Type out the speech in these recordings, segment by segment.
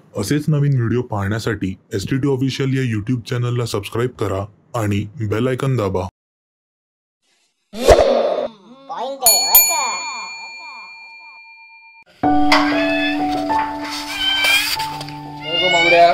असेच नवीन व्हिडिओ पाहण्यासाठी STT ऑफिशियल या यूट्यूब चॅनलला सबस्क्राईब करा आणि बेल आयकॉन दाबा. पॉइंट आहे बर का. गो मांगड्या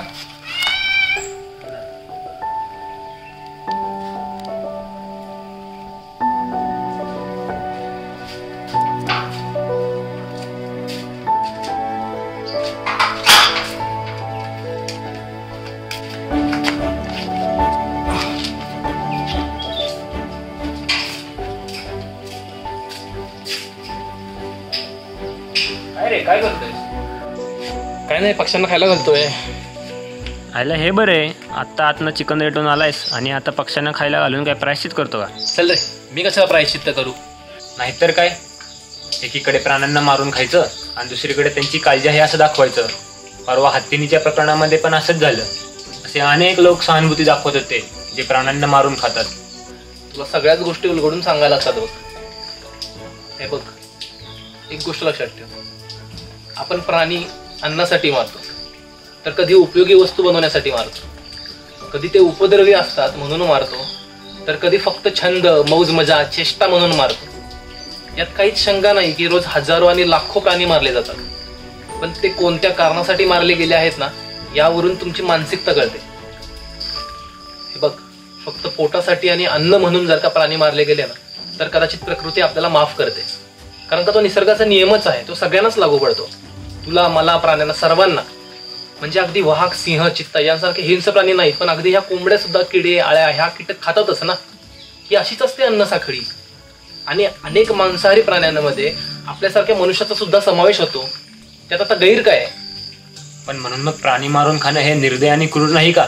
काय करतोय? काय नाही, पक्ष्यांना खायला घालतोय. आयला हे बरं आहे, आत्ता आतनं चिकन रेटून आलायस आणि आता पक्ष्यांना खायला घालून काय प्रायश्चित करतो का? चल रे, मी कशाला प्रायश्चित्त करू? नाहीतर काय, एकीकडे प्राण्यांना मारून खायचं आणि दुसरीकडे त्यांची काळजी आहे असं दाखवायचं. परवा हत्तीनीच्या प्रकरणामध्ये पण असंच झालं. असे अनेक लोक सहानुभूती दाखवत होते जे प्राण्यांना मारून खातात. तुला सगळ्याच गोष्टी उलगडून सांगायला लागतात बघ. हे बघ, एक गोष्ट लक्षात ठेव, आपण प्राणी अन्नासाठी मारतो, तर कधी उपयोगी वस्तू बनवण्यासाठी मारतो, कधी ते उपद्रवी असतात म्हणून मारतो, तर कधी फक्त छंद, मौज मजा, चेष्टा म्हणून मारतो. यात काहीच शंका नाही की रोज हजारो आणि लाखो प्राणी मारले जातात, पण ते कोणत्या कारणासाठी मारले गेले आहेत ना, यावरून तुमची मानसिकता कळते. हे बघ, फक्त पोटासाठी आणि अन्न म्हणून जर का प्राणी मारले गेले ना, तर कदाचित प्रकृती आपल्याला माफ करते. कारण का तो निसर्गाचा नियमच आहे, तो सगळ्यांनाच लागू पडतो. तुला, मला, प्राण्यांना, सर्वांना. म्हणजे अगदी वाघ, सिंह, चित्ता यांसारखे हिंस्र प्राणी नाहीत, पण अगदी ह्या कोंबड्या सुद्धा किडे, आळ्या ह्या कीटक खातातच ना. ही अशीच असते अन्न साखळी. आणि अनेक मांसाहारी प्राण्यांमध्ये आपल्यासारख्या मनुष्याचा सुद्धा समावेश होतो. त्यात आता गैर काय? पण म्हणून मग प्राणी मारून खाणं हे निर्दय आणि क्रूर नाही का?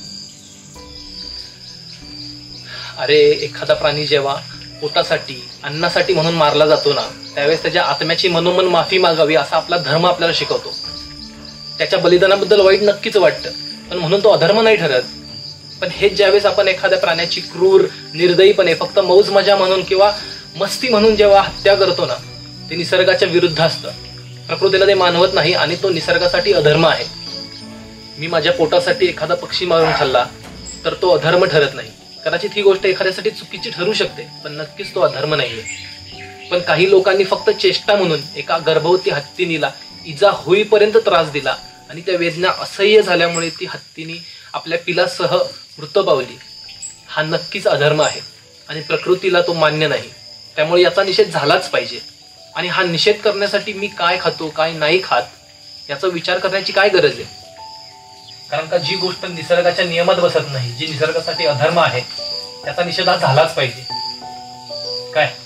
अरे, एखादा प्राणी जेव्हा पोटासाठी, अन्नासाठी म्हणून मारला जातो ना, त्यावेळेस त्याच्या आत्म्याची मनोमन माफी मागावी असा आपला धर्म आपल्याला शिकवतो. त्याच्या बलिदानाबद्दल वाईट नक्कीच वाटतं, पण म्हणून तो अधर्म नाही ठरत. पण हेच ज्यावेळेस आपण एखाद्या प्राण्याची क्रूर, निर्दयीपणे फक्त मौज मजा म्हणून किंवा मस्ती म्हणून जेव्हा हत्या करतो ना, ते निसर्गाच्या विरुद्ध असतं. प्रकृतीला ते मानवत नाही आणि तो निसर्गासाठी अधर्म आहे. मी माझ्या पोटासाठी एखादा पक्षी मारून खाल्ला तर तो अधर्म ठरत नाही. कदाचित ही गोष्ट एखाद्यासाठी चुकीची ठरू शकते, पण नक्कीच तो अधर्म नाहीये. पण काही लोकांनी फक्त चेष्टा म्हणून एका गर्भवती हत्तीनीला इजा होईपर्यंत त्रास दिला आणि त्या वेदना असह्य झाल्यामुळे ती हत्तीनी आपल्या पिलासह मृत पावली. हा नक्कीच अधर्म आहे आणि प्रकृतीला तो मान्य नाही. त्यामुळे याचा निषेध झालाच पाहिजे. आणि हा निषेध करण्यासाठी मी काय खातो, काय नाही खात याचा विचार करण्याची काय गरज आहे? कारण का जी गोष्ट निसर्गाच्या नियमात बसत नाही, जी निसर्गासाठी अधर्म आहे, त्याचा निषेध हा झालाच पाहिजे. काय